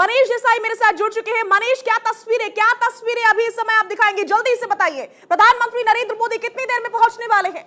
मनीष देसाई मेरे साथ जुड़ चुके हैं। मनीष, क्या तस्वीरें अभी इस समय आप दिखाएंगे, जल्दी से बताइए। प्रधानमंत्री नरेंद्र मोदी कितनी देर में पहुंचने वाले हैं?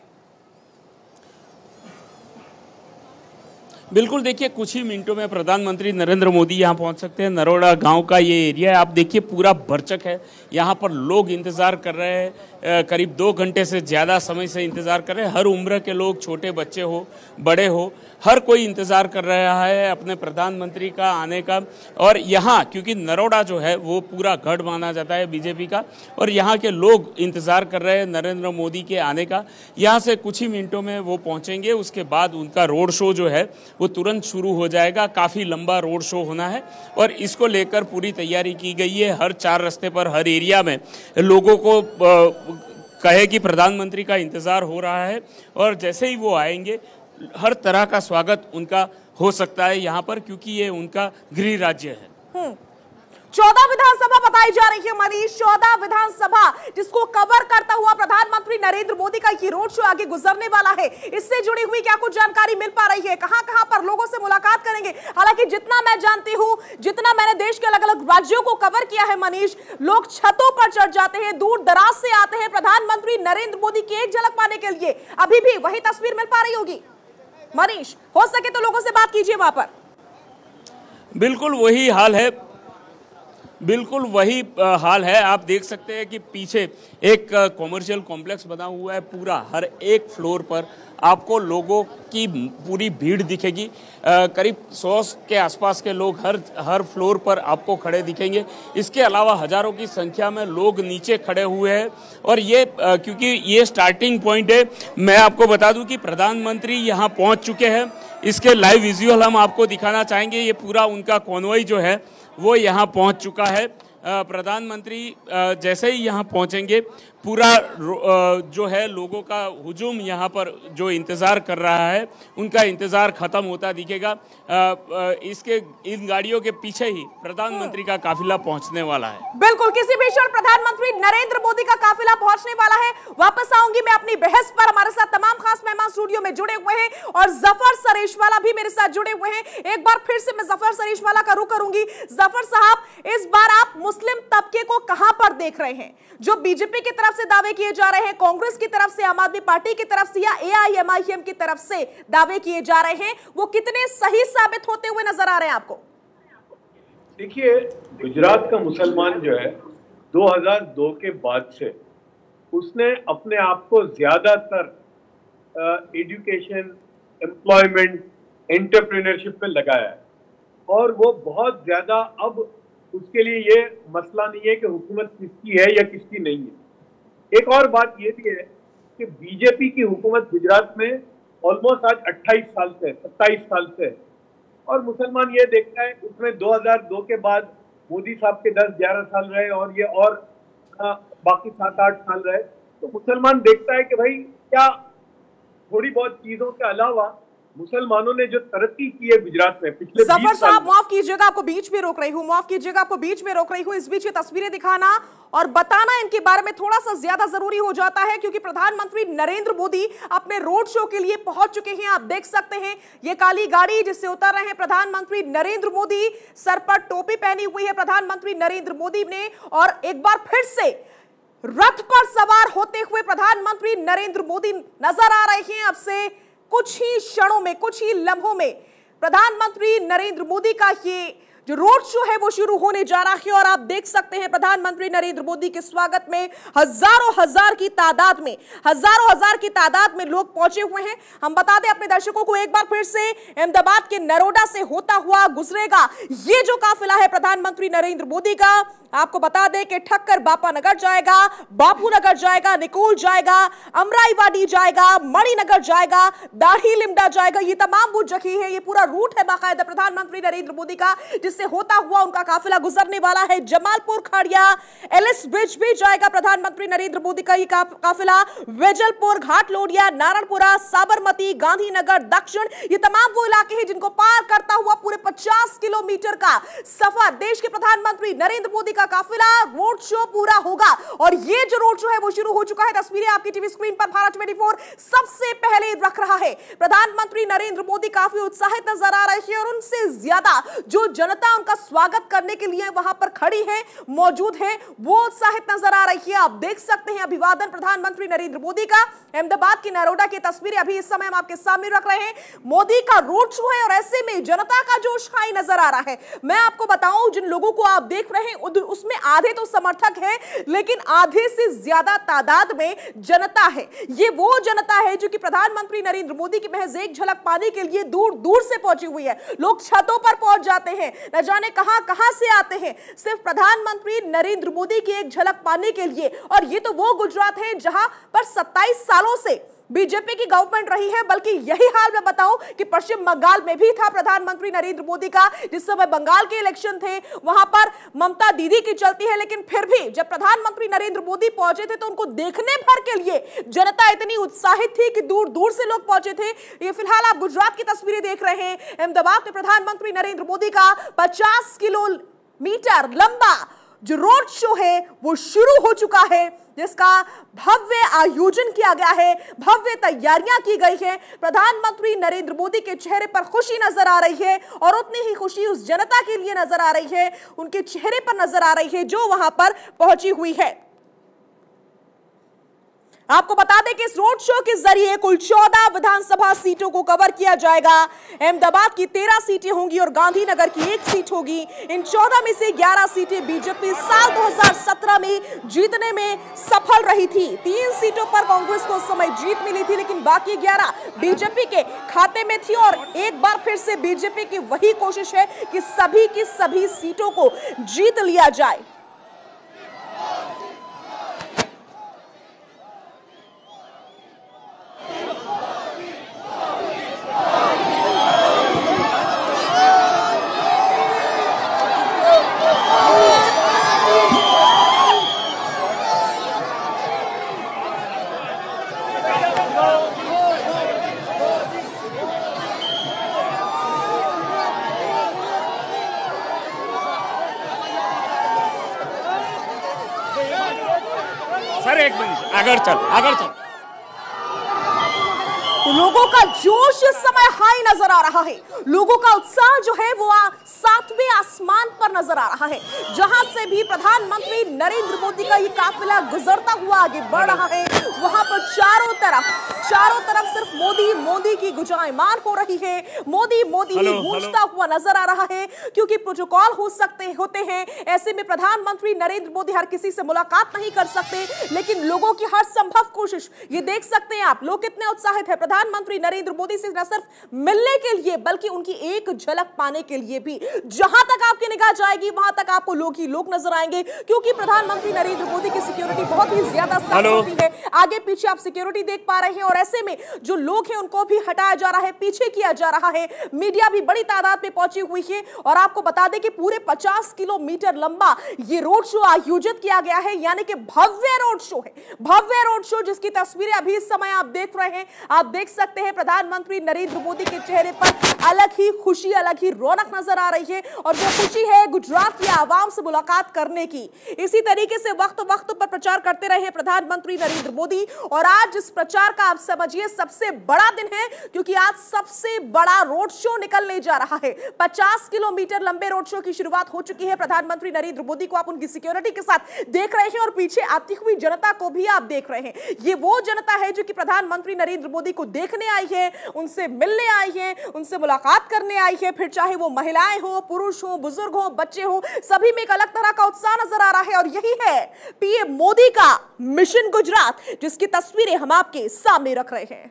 बिल्कुल, देखिए कुछ ही मिनटों में प्रधानमंत्री नरेंद्र मोदी यहाँ पहुँच सकते हैं। नरोड़ा गांव का ये एरिया है, आप देखिए पूरा भरचक है। यहाँ पर लोग इंतज़ार कर रहे हैं, करीब 2 घंटे से ज़्यादा समय से इंतज़ार कर रहे हैं। हर उम्र के लोग, छोटे बच्चे हो, बड़े हो, हर कोई इंतज़ार कर रहा है अपने प्रधानमंत्री का आने का। और यहाँ क्योंकि नरोड़ा जो है वो पूरा गढ़ माना जाता है बीजेपी का, और यहाँ के लोग इंतज़ार कर रहे हैं नरेंद्र मोदी के आने का। यहाँ से कुछ ही मिनटों में वो पहुँचेंगे, उसके बाद उनका रोड शो जो है वो तुरंत शुरू हो जाएगा। काफ़ी लंबा रोड शो होना है और इसको लेकर पूरी तैयारी की गई है। हर 4 रास्ते पर, हर एरिया में लोगों को कहे कि प्रधानमंत्री का इंतज़ार हो रहा है और जैसे ही वो आएंगे हर तरह का स्वागत उनका हो सकता है यहाँ पर, क्योंकि ये उनका गृह राज्य है। 14 विधानसभा बताई जा रही है मनीष, 14 विधानसभा जिसको कवर करता हुआ प्रधानमंत्री नरेंद्र मोदी का ये रोड शो आगे गुजरने वाला है। इससे जुड़ी हुई क्या कुछ जानकारी मिल पा रही है? कहां-कहां पर लोगों से मुलाकात करेंगे? हालांकि जितना मैं जानती हूं, जितना मैंने देश के अलग-अलग राज्यों को कवर किया है मनीष, लोग छतों पर चढ़ जाते हैं, दूर दराज से आते हैं प्रधानमंत्री नरेंद्र मोदी की एक झलक पाने के लिए। अभी भी वही तस्वीर मिल पा रही होगी मनीष? हो सके तो लोगों से बात कीजिए वहां पर। बिल्कुल वही हाल है, बिल्कुल वही हाल है। आप देख सकते हैं कि पीछे एक कॉमर्शियल कॉम्प्लेक्स बना हुआ है। पूरा हर एक फ्लोर पर आपको लोगों की पूरी भीड़ दिखेगी। करीब 100 के आसपास के लोग हर फ्लोर पर आपको खड़े दिखेंगे। इसके अलावा हजारों की संख्या में लोग नीचे खड़े हुए हैं। और ये क्योंकि ये स्टार्टिंग पॉइंट है, मैं आपको बता दूं कि प्रधानमंत्री यहाँ पहुँच चुके हैं। इसके लाइव विजुअल हम आपको दिखाना चाहेंगे। ये पूरा उनका कॉन्वॉय जो है वो यहाँ पहुँच चुका है। प्रधानमंत्री जैसे ही यहाँ पहुँचेंगे, पूरा जो है लोगों का हुजूम यहाँ पर जो इंतज़ार कर रहा है, उनका इंतज़ार ख़त्म होता दिखेगा। इन गाड़ियों के पीछे ही प्रधानमंत्री का काफिला पहुँचने वाला है। बिल्कुल, किसी भी क्षण प्रधानमंत्री नरेंद्र मोदी का काफिला पहुँचने वाला है। वापस आऊंगी मैं अपनी बहस पर। हमारे साथ तमाम खास मेहमान स्टूडियो में जुड़े हुए हैं और जफर सरेशवाला भी मेरे साथ जुड़े हुए हैं। एक बार फिर से मैं जफर सरेशवाला का रुख करूंगी। जफर साहब, इस बार आप मुस्लिम तबके को कहां पर देख रहे हैं? जो बीजेपी की तरफ से दावे किए जा रहे हैं, कांग्रेस की तरफ से, आम आदमी पार्टी की तरफ से या एआईएमआईएम की तरफ से दावे किए जा रहे हैं, वो कितने सही साबित होते हुए नजर आ रहे हैं आपको? देखिए, गुजरात का मुसलमान जो है 2002 के बाद से उसने अपने आप को ज्यादातर एजुकेशन, एम्प्लॉयमेंट, एंटरप्रेन्योरशिप पे लगाया है और वो बहुत ज्यादा अब उसके लिए ये मसला नहीं है कि हुकूमत किसकी है या किसकी नहीं है। एक और बात ये भी है कि बीजेपी की हुकूमत गुजरात में ऑलमोस्ट आज 28 साल से, 27 साल से है और मुसलमान ये देखता है, उसमें 2002 के बाद मोदी साहब के 10-11 साल रहे और ये और बाकी 7-8 साल रहे, तो मुसलमान देखता है कि भाई क्या थोड़ी बहुत चीजों के अलावा मुसलमानों ने जो तरक्की की है गुजरात में पिछले 20 साल। जफर साहब, माफ कीजिएगा, आपको बीच में रोक रही हूँ, इस बीच ये तस्वीरें दिखाना और बताना इनके बारे में थोड़ा सा ज्यादा जरूरी हो जाता है, क्योंकि प्रधानमंत्री नरेंद्र मोदी अपने रोड शो के लिए पहुंच चुके हैं। आप देख सकते हैं ये काली गाड़ी जिससे उतर रहे हैं प्रधानमंत्री नरेंद्र मोदी। सर पर टोपी पहनी हुई है प्रधानमंत्री नरेंद्र मोदी ने और एक बार फिर से रथ पर सवार होते हुए प्रधानमंत्री नरेंद्र मोदी नजर आ रहे हैं। अब से कुछ ही क्षणों में, कुछ ही लम्हों में प्रधानमंत्री नरेंद्र मोदी का ये जो रोड शो है वो शुरू होने जा रहा है और आप देख सकते हैं प्रधानमंत्री नरेंद्र मोदी के स्वागत में हजारों हजार की तादाद में लोग पहुंचे हुए हैं। हम बता दें अपने दर्शकों को एक बार फिर से, अहमदाबाद के नरोडा से होता हुआ गुजरेगा ये जो काफिला है प्रधानमंत्री नरेंद्र मोदी का। आपको बता दें कि ठक्कर बापा नगर जाएगा, बापू नगर जाएगा, निकोल जाएगा, अमराईवाड़ी जाएगा, मणिनगर जाएगा, दाढ़ी लिमडा जाएगा। ये तमाम वो जगह है, ये पूरा रूट है बाकायदा प्रधानमंत्री नरेंद्र मोदी का, जिससे होता हुआ उनका काफिला गुजरने वाला है। जमालपुर खाड़िया, एलिस ब्रिज भी जाएगा प्रधानमंत्री नरेंद्र मोदी का ये काफिला। वेजलपुर, घाट लोडिया, नारायणपुरा, साबरमती, गांधीनगर, दक्षिण, ये तमाम वो इलाके हैं जिनको पार करता हुआ पूरे 50 किलोमीटर का सफर देश के प्रधानमंत्री नरेंद्र मोदी का काफिला रोड शो पूरा होगा। और ये जो रोड शो है वो शुरू हो चुका है। तस्वीरें आपकी टीवी स्क्रीन पर भारत 24 सबसे पहले रख रहा है। प्रधानमंत्री नरेंद्र मोदी काफी उत्साहित नजर आ रहे हैं और उनसे ज्यादा जो जनता जनता उनका स्वागत करने के लिए वहां पर खड़ी है, मौजूद है, वो उत्साहित नजर आ रही है। आप देख सकते हैं अभिवादन प्रधानमंत्री नरेंद्र मोदी का। अहमदाबाद की नरोडा की तस्वीरें अभी इस समय हम आपके सामने रख रहे हैं। मोदी का रोड शो है और ऐसे में जनता का जोश हाई नजर आ रहा है। मैं आपको बताऊं, जिन लोगों को आप देख रहे हैं उसमें आधे तो समर्थक हैं, लेकिन आधे से ज्यादा तादाद में जनता है। ये वो जनता है जो कि प्रधानमंत्री नरेंद्र मोदी की महज एक झलक पाने के लिए दूर दूर से पहुंची हुई है। लोग छतों पर पहुंच जाते हैं, न जाने कहां कहां से आते हैं, सिर्फ प्रधानमंत्री नरेंद्र मोदी की एक झलक पाने के लिए। और ये तो वो गुजरात है जहां पर 27 सालों से बीजेपी की गवर्नमेंट रही है। बल्कि यही हाल मैं बताऊं कि पश्चिम बंगाल में भी था प्रधानमंत्री नरेंद्र मोदी का। जिस समय बंगाल के इलेक्शन थे वहां पर ममता दीदी की चलती है, लेकिन फिर भी जब प्रधानमंत्री नरेंद्र मोदी पहुंचे थे तो उनको देखने भर के लिए जनता इतनी उत्साहित थी कि दूर दूर से लोग पहुंचे थे। ये फिलहाल आप गुजरात की तस्वीरें देख रहे हैं। अहमदाबाद में प्रधानमंत्री नरेंद्र मोदी का 50 किलोमीटर लंबा जो रोड शो है वो शुरू हो चुका है, जिसका भव्य आयोजन किया गया है, भव्य तैयारियां की गई है। प्रधानमंत्री नरेंद्र मोदी के चेहरे पर खुशी नजर आ रही है और उतनी ही खुशी उस जनता के लिए नजर आ रही है, उनके चेहरे पर नजर आ रही है जो वहां पर पहुंची हुई है। आपको बता दें कि इस रोड शो के जरिए कुल 14 विधानसभा सीटों को कवर किया जाएगा। अहमदाबाद की 13 सीटें होंगी और गांधीनगर की 1 सीट होगी। इन 14 में से 11 सीटें बीजेपी साल 2017 में जीतने में सफल रही थी। 3 सीटों पर कांग्रेस को उस समय जीत मिली थी, लेकिन बाकी 11 बीजेपी के खाते में थी। और एक बार फिर से बीजेपी की वही कोशिश है कि सभी की सभी सीटों को जीत लिया जाए। सर एक मिनट, अगर चल तो लोगों का जोश इस समय हाई नजर आ रहा है। लोगों का उत्साह जो है वो 7वें आसमान पर नजर आ रहा है। जहां से भी प्रधानमंत्री नरेंद्र मोदी का ये काफिला गुजरता हुआ आगे बढ़ रहा है, वहां पर चारों तरफ सिर्फ मोदी मोदी की गुंजायमान हो रही है। मोदी मोदी ही गूंजता हुआ नजर आ रहा है, क्योंकि प्रोटोकॉल होते हैं। ऐसे में प्रधानमंत्री नरेंद्र मोदी हर किसी से मुलाकात नहीं कर सकते, लेकिन लोगों की हर संभव कोशिश, ये देख सकते हैं आप लोग कितने उत्साहित है प्रधानमंत्री नरेंद्र मोदी से न सिर्फ मिलने के लिए बल्कि उनकी एक झलक पाने के लिए भी। जहां तक आपकी निगाह जाएगी वहां तक आपको लोग ही लोग नजर आएंगे, क्योंकि प्रधानमंत्री नरेंद्र मोदी की सिक्योरिटी बहुत ही ज्यादा सख्त होती है। आगे पीछे आप सिक्योरिटी देख पा रहे हैं और ऐसे में जो लोग हैं उनको भी हटाया जा रहा है, पीछे किया जा रहा है। मीडिया भी बड़ी तादाद में पहुंची हुई है और आपको बता दें कि पूरे 50 किलोमीटर लंबा ये रोड शो आयोजित किया गया है, यानी कि भव्य रोड शो है। भव्य रोड शो जिसकी तस्वीरें अभी इस समय आप देख रहे हैं। आप देख सकते हैं प्रधानमंत्री नरेंद्र मोदी के चेहरे पर अलग ही खुशी, अलग ही रौनक नजर आ रही है और वो खुशी है गुजरात की आवाम से मुलाकात करने की। इसी तरीके से वक्त वक्त पर प्रचार करते रहे प्रधानमंत्री नरेंद्र मोदी और आज इस प्रचार का आप समझिए सबसे बड़ा दिन है, क्योंकि आज सबसे बड़ा रोड शो निकलने जा रहा है। 50 किलोमीटर लंबे रोड शो की शुरुआत हो चुकी है। प्रधानमंत्री नरेंद्र मोदी को आप उनकी सिक्योरिटी के साथ देख रहे हैं और पीछे आती हुई जनता को भी आप देख रहे हैं। ये वो जनता है जो कि प्रधानमंत्री नरेंद्र मोदी को देखने आई है, उनसे मिलने आई है, उनसे मुलाकात करने आई है। फिर चाहे वो महिलाएं हो, पुरुष हो, बुजुर्ग हो, बच्चे हो, सभी में एक अलग तरह का उत्साह नजर आ रहा है। और यही है पीएम मोदी का मिशन गुजरात, जिसकी तस्वीरें हम आपके सामने रख रहे हैं।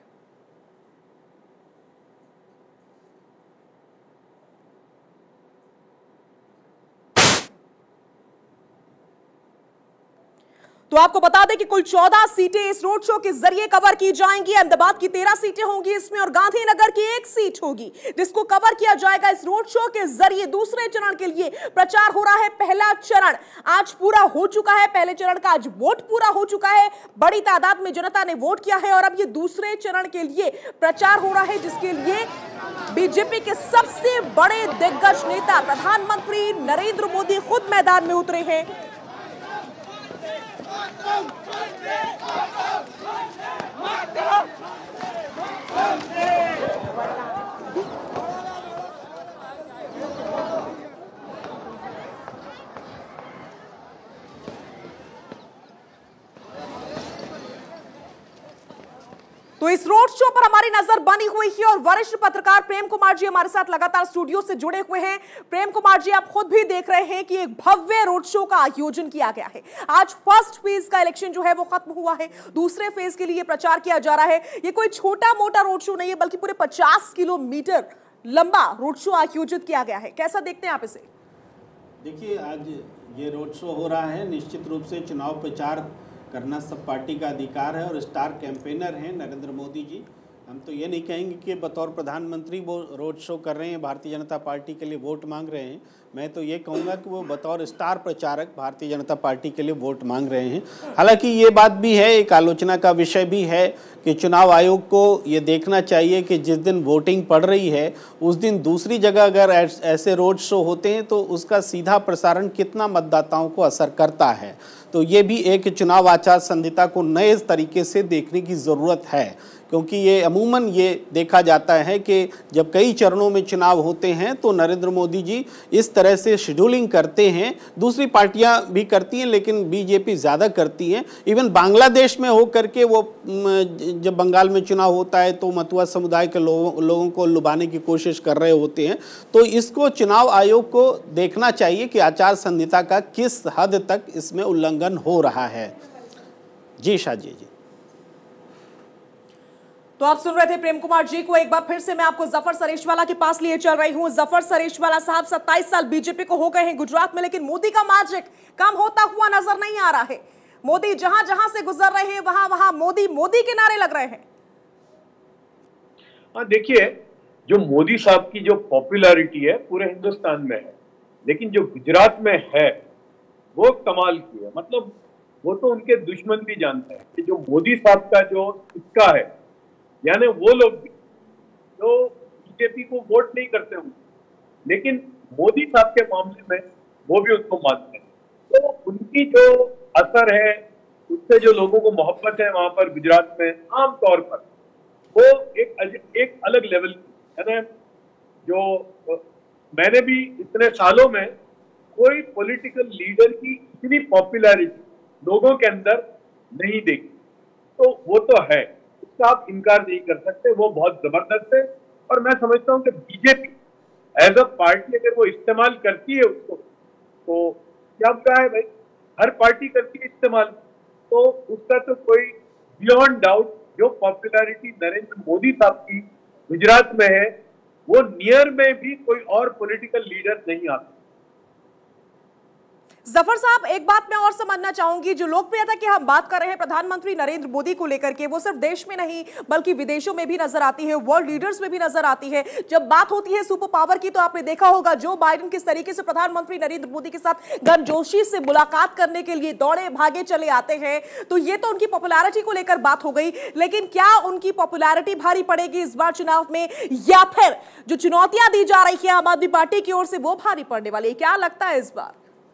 तो आपको बता दें कि कुल 14 सीटें इस रोड शो के जरिए कवर की जाएंगी। अहमदाबाद की 13 सीटें होंगी इसमें और गांधीनगर की 1 सीट होगी, जिसको कवर किया जाएगा इस रोड शो के जरिए। दूसरे चरण के लिए प्रचार हो रहा है। पहला चरण आज पूरा हो चुका है, पहले चरण का आज वोट पूरा हो चुका है, बड़ी तादाद में जनता ने वोट किया है और अब ये दूसरे चरण के लिए प्रचार हो रहा है, जिसके लिए बीजेपी के सबसे बड़े दिग्गज नेता प्रधानमंत्री नरेंद्र मोदी खुद मैदान में उतरे हैं। तो इस रोड शो पर हमारी नजर बनी हुई है और वरिष्ठ पत्रकार प्रेम कुमार जी हमारे साथ लगातार स्टूडियो से जुड़े हुए हैं। प्रेम कुमार जी, आप खुद भी देख रहे हैं कि एक भव्य रोड शो का आयोजन किया गया है। आज फर्स्ट फेज का इलेक्शन जो है वो खत्म हुआ है, दूसरे फेज के लिए प्रचार किया जा रहा है। ये कोई छोटा मोटा रोड शो नहीं है, बल्कि पूरे 50 किलोमीटर लंबा रोड शो आयोजित किया गया है। कैसा देखते हैं आप इसे? देखिए, आज ये रोड शो हो रहा है। निश्चित रूप से चुनाव प्रचार करना सब पार्टी का अधिकार है और स्टार कैंपेनर हैं नरेंद्र मोदी जी। हम तो ये नहीं कहेंगे कि बतौर प्रधानमंत्री वो रोड शो कर रहे हैं, भारतीय जनता पार्टी के लिए वोट मांग रहे हैं। मैं तो ये कहूँगा कि वो बतौर स्टार प्रचारक भारतीय जनता पार्टी के लिए वोट मांग रहे हैं। हालांकि ये बात भी है, एक आलोचना का विषय भी है कि चुनाव आयोग को ये देखना चाहिए कि जिस दिन वोटिंग पड़ रही है उस दिन दूसरी जगह अगर ऐसे रोड शो होते हैं तो उसका सीधा प्रसारण कितना मतदाताओं को असर करता है। तो ये भी एक चुनाव आचार संहिता को नए तरीके से देखने की ज़रूरत है, क्योंकि ये अमूमन ये देखा जाता है कि जब कई चरणों में चुनाव होते हैं तो नरेंद्र मोदी जी इस तरह से शेड्यूलिंग करते हैं। दूसरी पार्टियां भी करती हैं लेकिन बीजेपी ज़्यादा करती हैं। इवन बांग्लादेश में हो करके वो जब बंगाल में चुनाव होता है तो मतुआ समुदाय के लोगों को लुभाने की कोशिश कर रहे होते हैं। तो इसको चुनाव आयोग को देखना चाहिए कि आचार संहिता का किस हद तक इसमें उल्लंघन हो रहा है। जी शाजी जी। तो आप सुन रहे थे प्रेम कुमार जी को। एक बार फिर से मैं आपको जफर सरेशवाला के पास लिए चल रही हूं। जफर सरेशवाला साहब 27 साल बीजेपी को हो गए हैं गुजरात में, लेकिन मोदी का मैजिक कम होता हुआ नजर नहीं आ रहा है। मोदी जहां जहां से गुजर रहे हैं वहां वहां मोदी मोदी के नारे लग रहे हैं। हाँ, देखिए, जो मोदी साहब की जो पॉपुलैरिटी है पूरे हिंदुस्तान में है, लेकिन जो गुजरात में है वो कमाल की है। मतलब वो तो उनके दुश्मन भी जानते हैं कि जो मोदी साहब का जो सिक्का है, यानी वो लोग भी जो बीजेपी को वोट नहीं करते होंगे, लेकिन मोदी साहब के मामले में वो भी उनको मानते हैं। तो उनकी जो असर है, उससे जो लोगों को मोहब्बत है वहां पर गुजरात में आमतौर पर, वो एक अलग लेवल की है ना। जो मैंने भी इतने सालों में कोई पॉलिटिकल लीडर की इतनी पॉपुलैरिटी लोगों के अंदर नहीं देखी। तो वो तो है, उसका आप इनकार नहीं कर सकते, वो बहुत जबरदस्त है। और मैं समझता हूं कि बीजेपी एज अ पार्टी अगर वो इस्तेमाल करती है उसको, तो क्या बुरा है भाई, हर पार्टी करती है इस्तेमाल। तो उसका तो कोई बियॉन्ड डाउट जो पॉपुलैरिटी नरेंद्र मोदी साहब की गुजरात में है, वो नियर में भी कोई और पॉलिटिकल लीडर नहीं आता। जफर साहब, एक बात मैं और समझना चाहूंगी, जो लोकप्रियता की हम बात कर रहे हैं प्रधानमंत्री नरेंद्र मोदी को लेकर के, वो सिर्फ देश में नहीं बल्कि विदेशों में भी नजर आती है, वर्ल्ड लीडर्स में भी नजर आती है। जब बात होती है सुपर पावर की, तो आपने देखा होगा जो बाइडेन किस तरीके से प्रधानमंत्री नरेंद्र मोदी के साथ गर्मजोशी से मुलाकात करने के लिए दौड़े भागे चले आते हैं। तो ये तो उनकी पॉपुलैरिटी को लेकर बात हो गई, लेकिन क्या उनकी पॉपुलैरिटी भारी पड़ेगी इस बार चुनाव में, या फिर जो चुनौतियां दी जा रही है आम आदमी पार्टी की ओर से वो भारी पड़ने वाली है? क्या लगता है इस बार?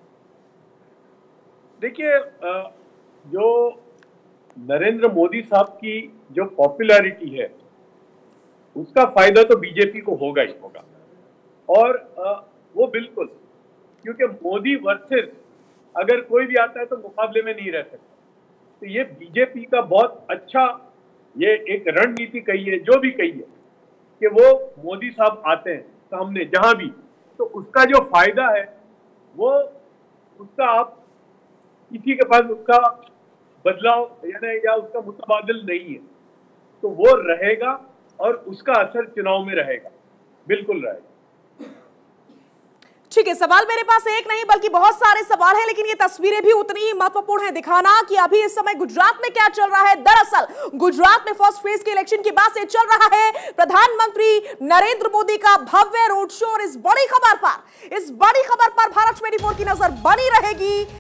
देखिए, जो नरेंद्र मोदी साहब की जो पॉपुलैरिटी है उसका फायदा तो बीजेपी को होगा ही होगा। और वो बिल्कुल, क्योंकि मोदी वर्सेस अगर कोई भी आता है तो मुकाबले में नहीं रह सकता। तो ये बीजेपी का बहुत अच्छा ये एक रणनीति कही है, जो भी कही है कि वो मोदी साहब आते हैं सामने जहां भी, तो उसका जो फायदा है वो उसका आप किसी के पास उसका बदलाव या उसका मुतबादिल नहीं है। तो वो रहेगा और उसका असर चुनाव में रहेगा, बिल्कुल रहेगा। ठीक है, सवाल मेरे पास एक नहीं बल्कि बहुत सारे सवाल हैं, लेकिन ये तस्वीरें भी उतनी ही महत्वपूर्ण है दिखाना कि अभी इस समय गुजरात में क्या चल रहा है। दरअसल गुजरात में फर्स्ट फेज के इलेक्शन के बाद से चल रहा है प्रधानमंत्री नरेंद्र मोदी का भव्य रोड शो। और इस बड़ी खबर पर भारत 24 की नजर बनी रहेगी।